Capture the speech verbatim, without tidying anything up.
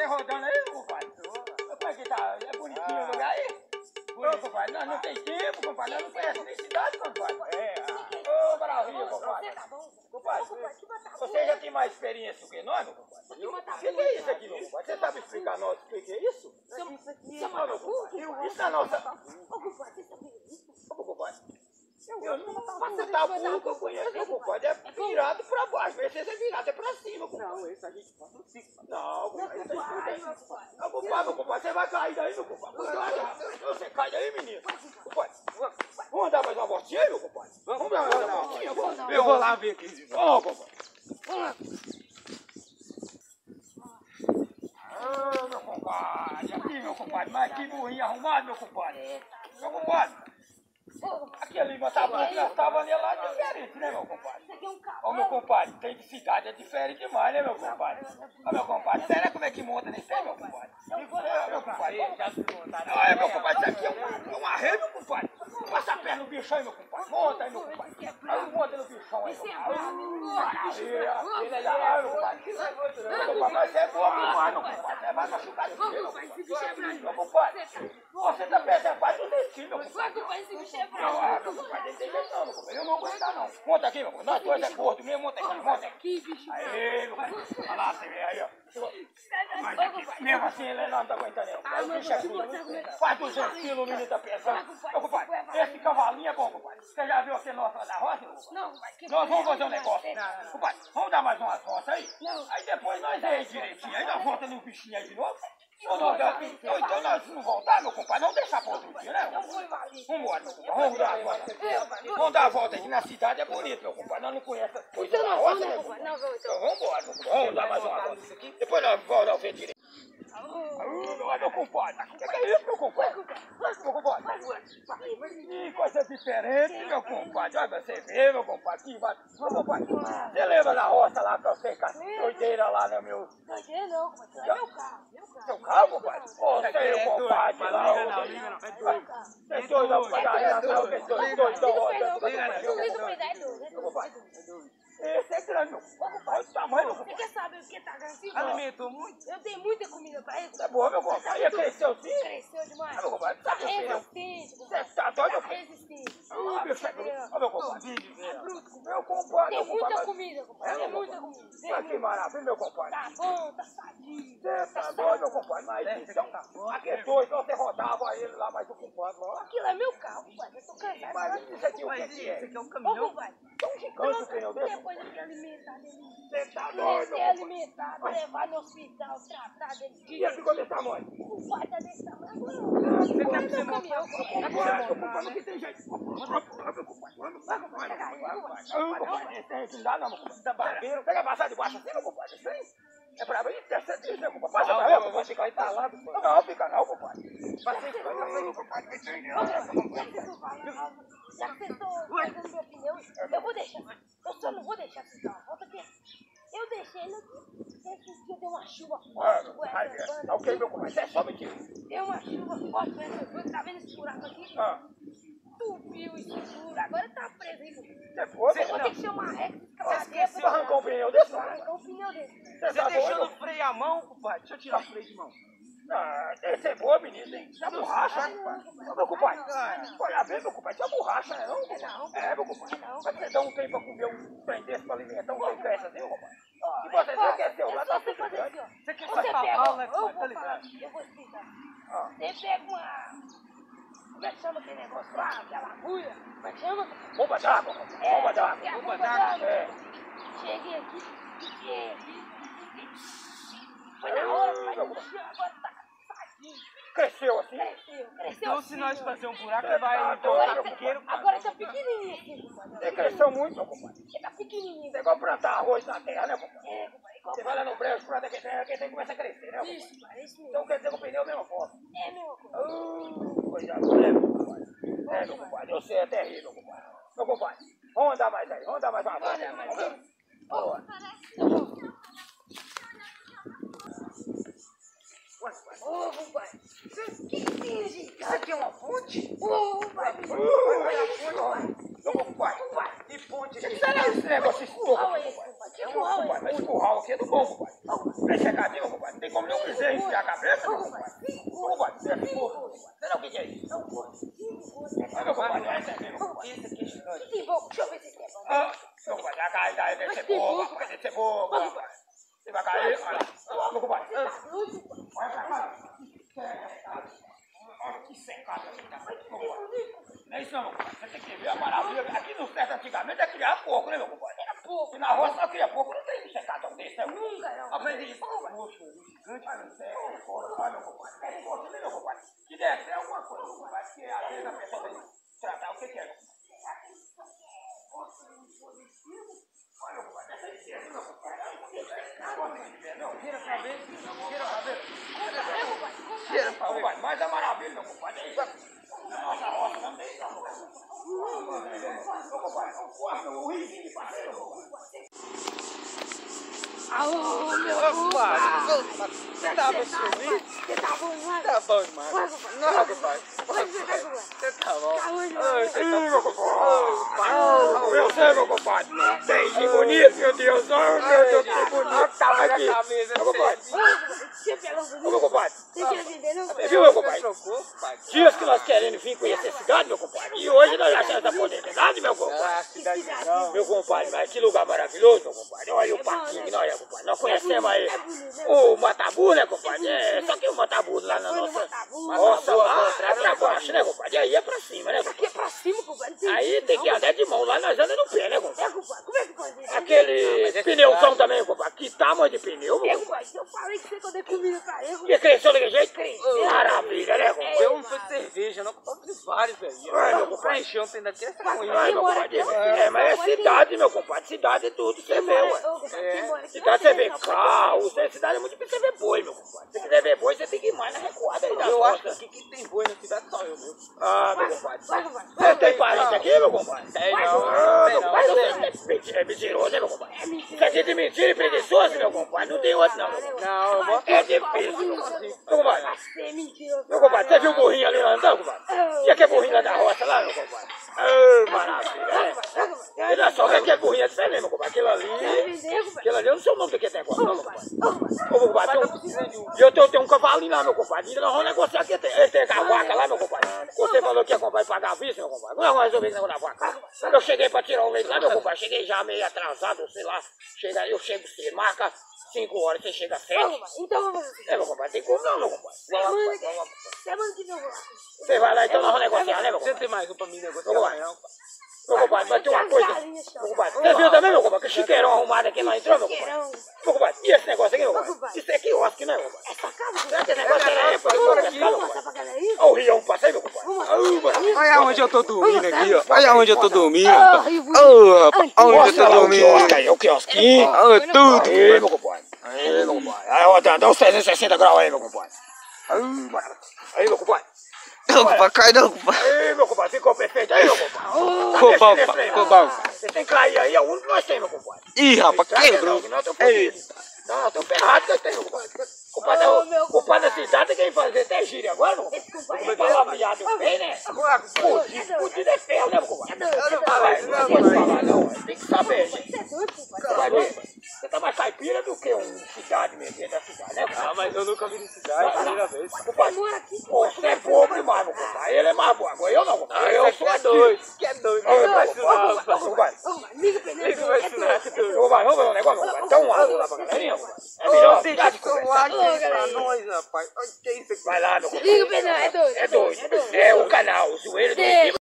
você rodando aí, compadre? Como é que tá? É bonitinho o lugar aí? Ô, compadre, nós não tem tempo, compadre. Nós não conhecemos nem cidade, compadre. É, ô, Brasil, compadre. Compadre, você já tem mais experiência do que nós, meu compadre? O que é isso aqui, meu compadre? Você sabe explicar a nós o que é isso? Isso, meu compadre. Isso é a nossa... Ô, compadre, você sabia isso? Ô, compadre. Eu não faço tabu que eu conheço, meu compadre. É virado pra baixo. Esse é virado, é pra cima, compadre. Não, esse a gente faz no cima. Não, compadre. Não, compadre, meu compadre. Você vai cair daí, meu compadre. Você cai daí, menino. Compadre, vamos dar mais uma voltinha, meu compadre? Vamos dar mais uma voltinha? Eu vou lá ver aqui. Vamos, compadre. Ah, meu compadre. Aqui, meu compadre. Mas que burrinho arrumado, meu compadre. Meu compadre. Aquele Matabranca que nós estávamos ali lá é diferente, né, meu compadre? Ô, meu compadre, tem de cidade, é diferente demais, né, meu compadre? Ô, meu compadre, será como é que monta nesse aí, meu compadre? É, meu compadre. Olha, meu compadre, isso aqui é um, um arreio, meu compadre. Passa a perna no bichão aí, meu compadre. Monta aí, meu compadre. Aí monta no bichão aí, meu compadre. Ele é da meu compadre. Meu compadre, mas você é boa demais, meu compadre. Você vai machucar de meu compadre. Meu compadre, você tá preservado do destino, meu compadre. Não, ah, meu compadre, não tem jeito não, meu compadre. Eu não vou aguentar, não. Monta aqui, meu compadre. Nós dois é gordo mesmo. Monta aqui, monta aqui. Aí, meu compadre. Olha lá, você vê aí, ó. Mas aqui, mesmo assim, ele não tá aguentando, não. O bicho é tudo. Faz duzentos quilos, o menino tá pesando. Meu compadre, esse cavalinho é bom, compadre. Você já viu aquele nosso lá da roça? Não, nós vamos fazer um negócio. Compadre, vamos dar mais umas voltas aí? Aí depois nós aí direitinho. Aí nós voltamos no bichinho aí de novo. Ou nós, então, então nós não voltar, meu compadre, não deixar para outro dia, né? Vamos embora, meu compadre, vamos dar a volta. Vamos dar a volta aqui na cidade, é bonito, meu compadre. Nós não conhecemos coisa da roça, né, compadre? Então vamos embora, meu compadre, vamos dar mais uma volta. Depois nós vamos dar o feito direito. Olha, meu compadre, o que é isso, meu compadre? Meu compadre, que coisa diferente, meu compadre. Olha, você vê, meu compadre, que vai... Meu compadre, você lembra da roça lá que eu sei com a doideira lá, né, meu... Doideira não, compadre, é meu carro, meu carro. Seu carro, compadre? Ô, você é o compadre lá. Liga não, liga não, é doido. Você é doido, não, compadre. Não, não, é doido, doido, doido. É doido. Esse é grande, meu compadre. Olha o tamanho, meu Você compadre. quer saber o que tá grande? Alimentou muito? Eu dei muita comida pra ele. É boa, meu compadre. Aí cresceu sim? Cresceu demais. Ah, meu compadre, tá Tá crescendo. resistente, Você compadre. tá doido, meu Tá compadre? resistente. Ah, bicho, é bruto. Olha, meu compadre. É bruto, compadre. Meu compadre, Tem meu muita compadre. comida, compadre. Tem muita comida. Tem Olha que muita. maravilha, meu compadre. Tá bom, tá sadio. Você tá doido, meu compadre. Mas então, aqui é doido. Você rodava ele lá, mas o compadre lá. Aquilo é meu carro, compadre. Eu tô cansado. Mas isso aqui, o que que é? Esse aqui é um Ô, caminhão. compadre. Tão gigante o pneu desse? Depois eu fui alimentar dele. Você tá doido, meu Crescer, compadre. alimentar, levar no hospital, tratar dele. E ele ficou desse tamanho? O pai tá desse tamanho. Agora Você quer não que você é meu caminhão. Agora, meu compadre, não que tem jeito. Não dá não, meu compadre. Tá barbeiro. Pega passar de baixo assim, meu compadre. Isso aí é pra mim, deve ser triste, meu compadre. Passa pra mim, vai ficar entalado. Não, fica não, compadre. Passa aí, meu compadre. Já que vocês estão fazendo meu pneu, eu vou deixar. Eu só não vou deixar vocês dar uma volta, porque eu deixei ele aqui. Esse dia deu uma chuva forte. Tá ok, meu compadre. Isso é só mentira. Deu uma chuva forte com essa chuva. Tá vendo esse buraco aqui? Ah. Subiu esse buraco. Agora tá preso aí, meu. Você foi, Eu vou ter que chamar a Rex. Você arrancou um pneu desse? Arrancou um pneu desse. Você Você tá deixou doido? no freio a mão, compadre? Deixa eu tirar o freio de mão. Ah, esse é boa, menino, hein? Isso é borracha, né, compadre? Ô, meu compadre. Olha bem, meu compadre. Isso é borracha, né, não? É, meu compadre. Mas você dá um tempo pra comer um trem desse pra alimentar um trem desse assim, meu compadre? E você não quer ser o lá, tá Você ficando fazer assim, ó. Você quer Você fazer pega, pau, né, eu compadre? Tá vou falar, ligado? eu vou explicar. Ah. Você pega uma... Como é que chama aquele negócio lá? Aquela agulha? Como é que chama? Bomba d'água, compadre. Bomba d'água. É, a Bomba bomba d'água. d'água. É. Cheguei aqui, fiquei aqui. Foi na hora, mas agora tá sadio. Cresceu assim? Cresceu, cresceu. Então assim, se nós ó. fazer um buraco, Você vai tá então doido, tá Agora, pequeno. tá, agora tá pequenininho aqui, compadre. Você cresceu muito, meu compadre. Ele tá pequenininho. Você vai plantar arroz na terra, né, compadre? É, compadre. igual- Você vai lá no brejo, planta que terra, que tem começa a crescer, né, compadre? Isso, cara, isso mesmo. Então quer dizer que o pneu é a mesma forma. É a mesma coisa. Uh, coisa boa, é, meu compadre. É, meu compadre, você é terrível, compadre. Meu compadre, vamos andar mais aí, vamos andar mais uma volta. Olha, mas Vamos. ele- Vamos. Ô, compadre. Que tem, gente? Isso aqui é uma fonte? Ô, compadre. Meu compadre, E ponte o que aqui. será esse negócio escuro, Olha compadre? esse, compadre. Que É um curral é compadre, esse? mas esse curral aqui é do bom, compadre. Vem chegar aqui, meu compadre, não tem como nem um bezerro compadre. Esse aqui é gigante. Que bom, deixa eu ver se tem bom. Ah, meu compadre, a cair daí deve ser boa, rapaz, deve ser boa, boa, rapaz. Você vai cair, olha lá. Meu compadre. Olha pra cá. Olha que secado aqui, tá? Não é isso não, compadre. Você tem que ver a maravilha. Aqui no certo antigamente é criar porco, né, meu compadre? Era porco. E na roça só cria porco, não tem secadão desse, né? Nunca, não. Aprendi isso. Poxa, gigante, olha no céu. Olha, meu compadre. É forte, né, meu compadre? Que deve ser alguma coisa, meu compadre. Porque às vezes a pessoa tem que tratar o que que é. Olha, meu compadre, essa aqui é, meu compadre. Não, tira pra ver. Tira pra ver. Tira pra ver. Mas a maravilha, meu compadre, é isso. Nossa roça não tem isso, meu compadre. Meu compadre, o risinho de passeio, meu compadre. Alô, meu Opa! compadre. Você tá bom comigo? Você tá bom demais? Tá bom demais. Vai, compadre. Não, compadre. Vai, você tá bom. Você tá bom. Tá bom Oi, demais. você Ih, tá meu compadre. bom. Eu sei, meu compadre. Beijo bonito, meu Deus. Ai, meu Deus, que bonito. Tava Olha aqui. a camisa, Meu compadre. Você pegou Ô, meu bonito? compadre. Você quer vender, não? Você viu, meu compadre? Trocou, pai? Dias que nós queremos vir conhecer a cidade, meu compadre. E hoje nós achamos essa oportunidade, meu compadre. Ah, cidade não. Meu compadre, mas que lugar maravilhoso, meu compadre. Olha o parquinho que nós é, compadre. Nós conhecemos aí o Matabu, né, compadre? É, só que o Matabu lá na nossa roça lá é pra baixo, né, compadre? E aí é pra cima, né, Aqui é compadre? pra cima, compadre. Tem Aí tem que andar de mão, lá nós andamos no pé, né, compadre? É, compadre. Como é que pode isso? Aquele pneuzão também, compadre. Que tamanho de pneu, meu É, compadre? compadre. Eu falei que você quando eu comida pra ele, Que cresceu daquele jeito? Maravilha, né, compadre? Eu não fui de cerveja, não. Comprei vários, velho. Ai, meu Pra compadre. encher ontem daqui, essa Ai, coisa. meu compadre. É, mas é cidade, meu compadre. Cidade é tudo, você vê, ué. é. Cidade você vê carro, você- cidade é muito difícil você ver boi, meu compadre. Se quiser ver boi, você tem que ir mais na recuada aí da Eu acho que roça. aqui quem tem boi na cidade só eu, meu. Ah, meu compadre. Vai, compadre. Você tem parente aqui, meu compadre? Tem não, Ah, tem meu não. compadre, você é menti- é mentiroso, né, meu compadre? É mentira. Isso aqui é de mentira e preguiçoso, meu compadre. Não tem outro, não, meu compadre. Não, eu mostro. É difícil. Meu compadre, Você é mentiroso. meu compadre, você viu o burrinho ali lá andando, compadre? E aquele burrinho lá da roça lá, meu compadre? Ah, maravilha, né? E não é só que aquele burrinho é diferente, meu compadre. Aquele ali, aquele ali, eu não sei o nome daquele negócio, não, meu compadre. Ô, meu compadre, tem um- e eu tenho, tenho um cavalinho lá, meu compadre. E nós vamos negociar aqui. Tem, ele tem a vaca lá, meu compadre. Você falou que ia comprar e pagar a vista, meu compadre. Como é que nós resolver esse negócio da vaca? Eu cheguei pra tirar o leite lá, meu compadre. Cheguei já meio atrasado, sei lá. Chega, eu chego cedo, marca cinco horas, você chega às sete. Então vamos fazer assim. É, meu compadre, tem como não, meu compadre. Semana que semana que vem eu vou lá. Você vai lá, então nós vamos negociar, né, meu Você compadre? tem mais um pra mim negociar Vamos lá. amanhã, pai? Meu compadre, mas tem uma coisa. Meu compadre, você viu também, meu compadre, que chiqueirão arrumado aqui nós entrou, meu compadre? Chiqueirão. Meu compadre, e esse negócio aqui, meu compadre? compadre. Isso é quiosque, né, meu compadre? É sua casa, Será compadre? que esse negócio era época do Vamos pescado, meu mostrar compadre? pra galera aí? Olha o rião passei, meu compadre. Ah, mano. Olha onde eu tô dormindo aqui, ó. Olha Olha onde eu tô dormindo. Ah, Ô, Rio Bonito. rapaz. Olha onde eu Mostra tô lá o dormindo. quiosque aí, o quiosquinho. Olha tudo. Aí, meu compadre. Aí, meu compadre. Aí, ó, dá dá uns trezentos e sessenta graus aí, meu compadre. Aí, mano. Aí, meu compadre. Não, compadre, cai não, compadre. Aí, meu compadre, ficou perfeito aí, meu compadre. Ficou bom, ficou bom. Você tem que cair aí, é o único que nós temos, meu compadre. Ih, rapaz, quebrou. Nós estamos fodidos. Não, nós estamos ferrados que nós temos, meu compadre. Compadre, Ô, o meu compadre da cidade tem que fazer até gíria agora, meu compadre. Esse compadre Como é é que fala doido. viado bem, né? Agora, Fudido, fudido é ferro, né, meu compadre? É doido, é Eu não doido. falo isso, Não não, pode mãe. falar, não. Tem que saber, gente. Você é doido, compadre? Você vai ver. Você tá mais caipira do que um cidade mesmo, dentro da cidade, né, compadre? Ah, mas eu nunca vi de cidade, primeira vez. Compadre, Mora aqui, pô, você é bobo demais, meu compadre. Ele é mais bobo. Agora eu não, compadre. Eu sou é aqui. doido. Que é doido. Ô, Não vai isso não, compadre, rapaz. compadre. Ô, mas liga pra ele. Liga pra isso não, é doido. Ô, compadre, vamos ver um negócio, meu compadre. Dá um água lá pra galerinha, compadre. É melhor. Ô, deixa Dá de eu conversar. tomar aqui pra nós, rapaz. Olha que isso aqui. Vai lá, meu compadre. Liga pra ele, não, é doido. É doido. É o canal, o joelho do Deixa.